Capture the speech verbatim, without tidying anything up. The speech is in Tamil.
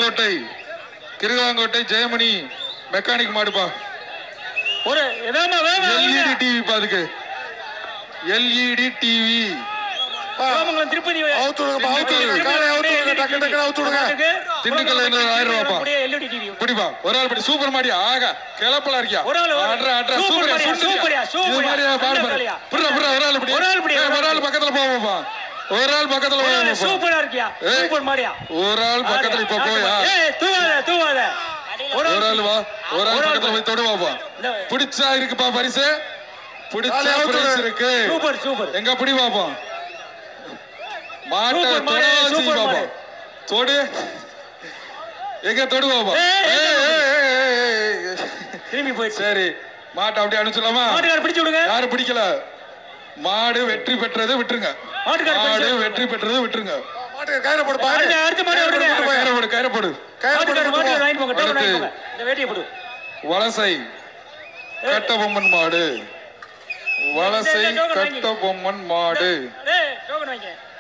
கிருகாங்கோட்டை கிருகாங்கோட்டை ஜெயமணி மெக்கானிக் மாடுப்பா. ஒரு எல்இடி டிவி பாதுக்கு எல்இடி டிவி திருப்பதி திண்டுக்கல் ஆயிரம் ரூபாப்பா. பிடிப்பா ஒரு ஆள் படி சூப்பர் மாடியா ஆகா கிளப்பலா இருக்கியா ஒரு ஆள் ஒரு ஆள் பக்கத்துல போவோம்ப்பா. ஒரு ஆள் பக்கத்துல சூப்பரா இருக்கியா சூப்பர் மாடியா ஒரு ஆள் பக்கத்துல இப்ப போயா தூவாத தூவாத ஒரு ஆள் வா ஒரு ஆள் பக்கத்துல போய் தொடுவாப்பா. பிடிச்சா இருக்குப்பா பரிசு பிடிச்சா பரிசு இருக்கு சூப்பர் சூப்பர் எங்க பிடி பாப்போம் மாட்டை தொடு தொடு எங்க தொடு பாப்போம். திரும்பி போய் சரி மாட்டை அப்படியே அனுப்பிச்சிடலாமா? பிடிச்சு விடுங்க. யாரும் பிடிக்கல. மாடு வெற்றி பெற்றது விட்டுருங்க. மாடு வெற்றி பெற்றது விட்டுருங்க. கயிறு போடு கயிறு போடு வலசை கட்ட பொம்மன் மாடு வலசை கட்ட பொம்மன் மாடு